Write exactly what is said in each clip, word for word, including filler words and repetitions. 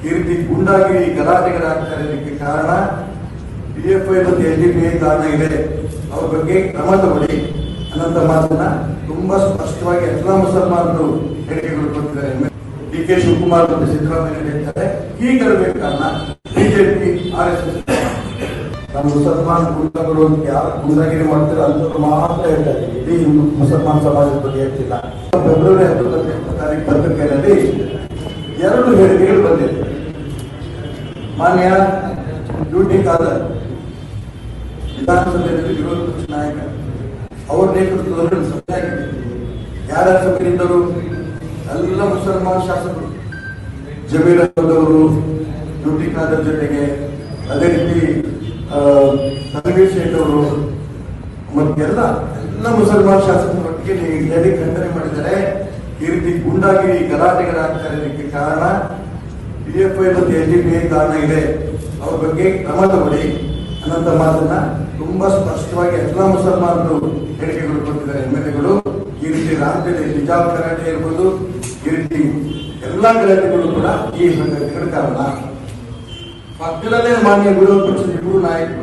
ಈ ರೀತಿ ಗುಂಡಾಗಿರಿ ಗಲಾಟೆಗಳಾಗ್ತಾ ಇರೋದಕ್ಕೆ ಕಾರಣ ಪಿಎಫ್ಐ ಮತ್ತು ಎಲ್ ಡಿ ಪಿ ಐ ಕಾರಣ ಇದೆ. ಅವ್ರ ಬಗ್ಗೆ ಕ್ರಮ ತಗೊಳ್ಳಿ ಅನ್ನೋಂಥ ಮಾತನ್ನ ತುಂಬಾ ಸ್ಪಷ್ಟವಾಗಿ ಎಲ್ಲ ಮುಸಲ್ಮಾನರು ಹೇಳಿಕೆಗಳು ಕೊಟ್ಟಿದ್ದಾರೆ. ಡಿ ಕೆ ಶಿವಕುಮಾರ್ ಮತ್ತು ಸಿದ್ದರಾಮಯ್ಯ ಹೇಳ್ತಾರೆ ಹೀಗಿರಬೇಕು ಕಾರಣ ಬಿಜೆಪಿ ಆರ್ ಎಸ್ ಎಸ್ ನಮ್ಮ ಮುಸಲ್ಮಾನ್ ಗುಂಡಗಳು ಯಾರು ಗುಂಡಾಗಿರಿ ಮಾಡ್ತಾರೆ ಅಂತವ್ರು ಮಾತ್ರ ಹೇಳ್ತಾರೆ. ಇಡೀ ಹಿಂದೂ ಮುಸಲ್ಮಾನ್ ಸಮಾಜದ ಬಗ್ಗೆ ಹೇಳ್ತಿಲ್ಲ. ಫೆಬ್ರವರಿ ಹತ್ತೊಂಬತ್ತನೇ ತಾರೀಕು ಪತ್ರಿಕೆಯಲ್ಲಿ ಎರಡು ಹೇಳಿಕೆಗಳು ಬಂದಿದೆ. ಮಾನ್ಯ ಡ್ಯೂಟಿ ಖಾದರ್ ವಿಧಾನಸಭೆಯಲ್ಲಿ ವಿರೋಧ ಪಕ್ಷ ನಾಯಕ ಅವರ ನೇತೃತ್ವದಲ್ಲಿ ಸಭೆಯಾಗಿದೆ. ಯಾರ ಸಭೆಯಿದ್ದರು? ಎಲ್ಲ ಮುಸಲ್ಮಾನ್ ಶಾಸಕರು, ಜಮೀರ್ ಅಹಮದ್ ಅವರು ಡ್ಯೂಟಿ ಖಾದರ್ ಜೊತೆಗೆ, ಅದೇ ರೀತಿ ತನ್ವೀರ್ ಶೇಖ್ ಅವರು ಮತ್ತೆಲ್ಲ ಎಲ್ಲ ಮುಸಲ್ಮಾನ್ ಶಾಸಕರೊಟ್ಟಿಗೆ ಹೇಳಿ ಖಂಡನೆ ಮಾಡಿದ್ದಾರೆ. ಈ ರೀತಿ ಗುಂಡಾಗಿರಿ ಗಲಾಟೆಗಳಾಗ್ತಾ ಇರೋದಕ್ಕೆ ಕಾರಣ ಪಿಎಫ್ಐ ಮತ್ತು ಎಲ್ ಡಿ ಪಿ ಐ ಕಾರಣ ಇದೆ. ಅವ್ರ ಬಗ್ಗೆ ಕ್ರಮ ತಗೊಳ್ಳಿ ಅನ್ನೋಂಥ ಮಾತನ್ನ ತುಂಬಾ ಸ್ಪಷ್ಟವಾಗಿ ಎಲ್ಲ ಮುಸಲ್ಮಾನರು ಹೇಳಿಕೆಗಳು ಕೊಟ್ಟಿದ್ದಾರೆ. ಎಂ ಎಲ್ ಎಗಳು ಈ ರೀತಿ ರಾಜ್ಯದಲ್ಲಿ ಹಿಜಾಬ್ ಗಲಾಟೆ ಇರ್ಬೋದು, ಈ ರೀತಿ ಎಲ್ಲಾ ಗಲಾಟೆಗಳು ಕೂಡ ಈ ಸಂಗತಿಗಳ ಕಾರಣ. ಪಕ್ಕದಲ್ಲೇ ಮಾನ್ಯ ವಿರೋಧ ಪಕ್ಷದ ಇಬ್ಬರು ನಾಯಕರು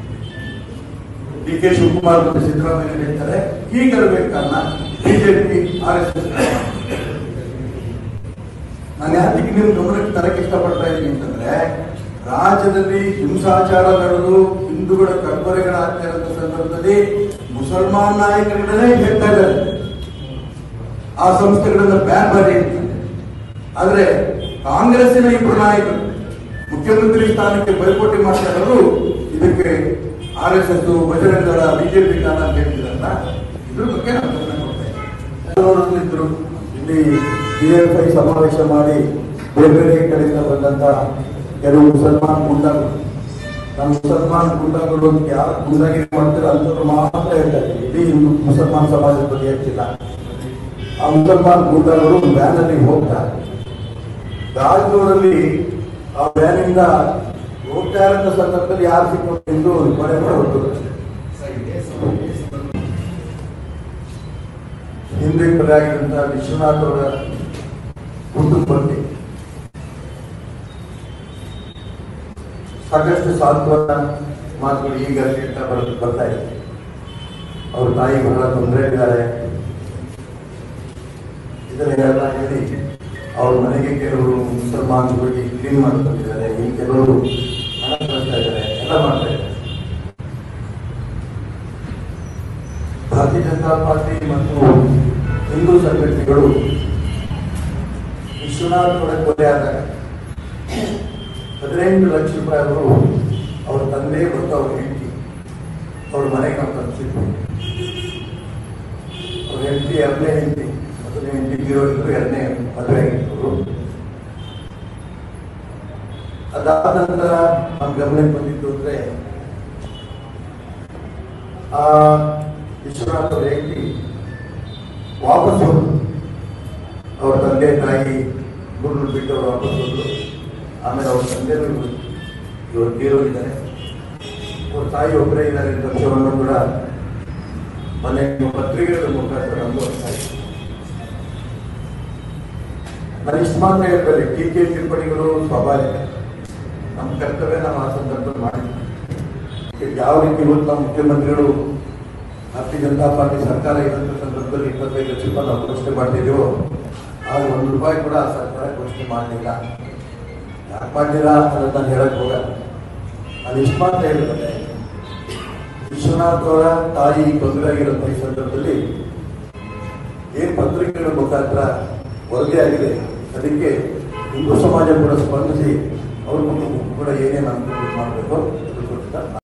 ಡಿ ಕೆ ಶಿವಕುಮಾರ್ ಮತ್ತು ಸಿದ್ದರಾಮಯ್ಯ ಹೇಳ್ತಾರೆ ಹೀಗಿರಬೇಕು ಕಾರಣ ಬಿಜೆಪಿ ಆರ್ ಎಸ್ ಎಸ್. ನಾನು ಯಾಕೆ ನಿಮ್ ಗಮನಕ್ಕೆ ತರಕ್ಕೆ ಇಷ್ಟಪಡ್ತಾ ಇದ್ದೀನಿ ಅಂತಂದ್ರೆ, ರಾಜ್ಯದಲ್ಲಿ ಹಿಂಸಾಚಾರ ನಡೆದು ಹಿಂದೂಗಳ ಕಗ್ಗೊರೆಗಳಾಗ್ತಾ ಇರೋ ಸಂದರ್ಭದಲ್ಲಿ ಮುಸಲ್ಮಾನ್ ನಾಯಕರುಗಳನ್ನೇ ಹೇಳ್ತಾ ಇದ್ದಾರೆ ಆ ಸಂಸ್ಥೆಗಳನ್ನ ಬ್ಯಾನ್ ಮಾಡಿ. ಆದ್ರೆ ಕಾಂಗ್ರೆಸ್ಸಿನ ಇಬ್ಬರು ನಾಯಕರು ಮುಖ್ಯಮಂತ್ರಿ ಸ್ಥಾನಕ್ಕೆ ಬೈಪೋಟಿ ಮಾಡ್ತಾ ಇರೋರು ಇದಕ್ಕೆ R S S Bajrang Dal BJP ಕಾರಣ ಅಂತ ಹೇಳ್ತಿದಾರಲ್ಲ, ಇದ್ರ ಬಗ್ಗೆ ನಾವು ಗಮನ ಕೊಡ್ತೇವೆ. ಇದ್ರು ಇಲ್ಲಿ ಪಿ ಎಫ್ ಐ ಸಮಾವೇಶ ಮಾಡಿ ಬೇರೆ ಬೇರೆ ಕಡೆಯಿಂದ ಬಂದಂತ ಕೆಲವು ಮುಸಲ್ಮಾನ್ ಗುಂಡಗಳು, ನಮ್ಮ ಮುಸಲ್ಮಾನ್ ಗುಂಡಗಳು ಯಾರು ಗುಂಡಾಗಿರಿ ಮಾಡ್ತಾರೆ ಅಂತವ್ರು ಮಾತ್ರ ಹೇಳ್ತಾರೆ. ಇಡೀ ಹಿಂದೂ ಮುಸಲ್ಮಾನ್ ಸಮಾಜದ ಬಗ್ಗೆ ಹೇಳ್ತಿಲ್ಲ. ಆ ಮುಸಲ್ಮಾನ್ ಗುಂಡಗಳು ವ್ಯಾನ್ ಅಲ್ಲಿ ಹೋಗ್ತಾರೆ. ರಾಜ್ಯದಲ್ಲಿ ಆ ವ್ಯಾನ್ ಇಂದ ಹೋಗ್ತಾ ಇರೋ ಸಂದರ್ಭದಲ್ಲಿ ಯಾರು ಸಿಕ್ಕೊಂಡು ಎಂದು ಕೊನೆ ಹೊರತು ಹಿಂದೆ ಆಗಿರುವಂತಹ ವಿಶ್ವನಾಥ್ ಅವರ ಕುಟುಂಬಕ್ಕೆ ಸಾಕಷ್ಟು ಸಾಂತ್ವನ ಮಾತುಗಳು ಈಗ ಕೇಳ್ತಾ ಬರೋದು ಬರ್ತಾ ಇದೆ. ಅವ್ರ ತಾಯಿ ಬಹಳ ತೊಂದರೆ ಇದ್ದಾರೆ. ಇದನ್ನೆಲ್ಲ ಹೇಳಿ ಅವ್ರ ಮನೆಗೆ ಕೆಲವರು ಮುಸಲ್ಮಾನ್ ಹೋಗಿ ಕ್ಲೀನ್ ಮಾಡ್ಕೊಂಡಿದ್ದಾರೆ, ಈ ಕೆಲವರು ಹಣ ಕಳಿಸ್ತಾ ಇದ್ದಾರೆ, ಎಲ್ಲ ಮಾಡ್ತಾ ಇದ್ದಾರೆ. ಭಾರತೀಯ ಜನತಾ ಪಾರ್ಟಿ ಮತ್ತು ಹಿಂದೂ ಸಂಘಟನೆಗಳು ವಿಶ್ವನಾಥ್ ಅವರ ಕೊಲೆ ಆದಾಗ ಹದಿನೆಂಟು ಲಕ್ಷ ರೂಪಾಯಿ ಅವರು ಅವ್ರ ತಂದೆ ಮತ್ತು ಅವ್ರ ಹೆಂಡತಿ ಅವ್ರ ಮನೆಗೆ ನಾವು ತಲುಪಿಸಿದ್ವಿ. ಅವ್ರ ಹೆಂಡತಿ ಎರಡನೇ ಹೆಂಡತಿ ಮೊದಲನೇ ಹೆಂಡತಿ ಇರೋರು ಎರಡನೇ ಮದುವೆ ಆಗಿದ್ರು. ಅದಾದ ನಂತರ ನಮ್ಮ ಗಮನಕ್ಕೆ ಬಂದಿದ್ದು ಅಂದ್ರೆ ಆ ವಿಶ್ವನಾಥ್ ಅವ್ರ ಹೆಂಡತಿ ವಾಪಸ್ ಹೋದ್ರು. ಅವ್ರ ತಂದೆ ತಾಯಿ ಗುರು ಬಿಟ್ಟು ಅವ್ರು ವಾಪಸ್ ಹೋದ್ರು. ಆಮೇಲೆ ಅವ್ರ ತಂದೆ ಇವರು ತೀರೋಗಿದ್ದಾರೆ. ಅವ್ರ ತಾಯಿ ಒಬ್ಬರೇ ಇದ್ದಾರೆ ಅಂತ ವಿಷಯವನ್ನು ಕೂಡ ಮನೆ ಪತ್ರಿಕೆಗಳ ಮುಖಾಂತರ ನಮ್ಗೆ ಬರ್ತಾ ಇದೆ. ನಾನು ಇಷ್ಟು ಮಾತ್ರ ಹೇಳ್ತಾರೆ, ಟೀಕೆ ಟಿಪ್ಪಣಿಗಳು ಸ್ವಾಭಾವಿಕ, ನಮ್ಮ ಕರ್ತವ್ಯ ನಾವು ಆ ಸಂದರ್ಭದಲ್ಲಿ ಮಾಡಿದ್ವಿ. ಯಾವ ರೀತಿ ಇವತ್ತು ನಮ್ಮ ಮುಖ್ಯಮಂತ್ರಿಗಳು ಭಾರತೀಯ ಜನತಾ ಪಾರ್ಟಿ ಸರ್ಕಾರ ಇದ್ದಂಥ ಸಂದರ್ಭದಲ್ಲಿ ಇಪ್ಪತ್ತೈದು ಲಕ್ಷ ರೂಪಾಯಿ ನಾವು ಘೋಷಣೆ ಮಾಡ್ತಿದ್ದೀವೋ, ಆಗ ಒಂದು ರೂಪಾಯಿ ಕೂಡ ಆ ಸರ್ಕಾರ ಘೋಷಣೆ ಮಾಡಲಿಲ್ಲ. ಯಾಕೆ ಮಾಡಿಲ್ಲ ಅನ್ನೋದು ನಾನು ಹೇಳಕ್ ಹೋಗಲ್ಲ. ಅದು ಇಷ್ಟು ಮಾತ್ರ ಹೇಳಿದ್ರೆ, ವಿಶ್ವನಾಥ್ ಅವರ ತಾಯಿ ತೊಂದರೆ ಆಗಿರೋ ಈ ಸಂದರ್ಭದಲ್ಲಿ ಏನ್ ಪತ್ರಿಕೆಗಳ ಮುಖಾಂತರ ವರದಿ ಆಗಿದೆ, ಅದಕ್ಕೆ ಹಿಂದೂ ಸಮಾಜ ಕೂಡ ಸ್ಪಂದಿಸಿ ಅವ್ರ ಕುಟುಂಬಕ್ಕೂ ಕೂಡ ಏನೇನು ಅನುಕೂಲ ಮಾಡಬೇಕು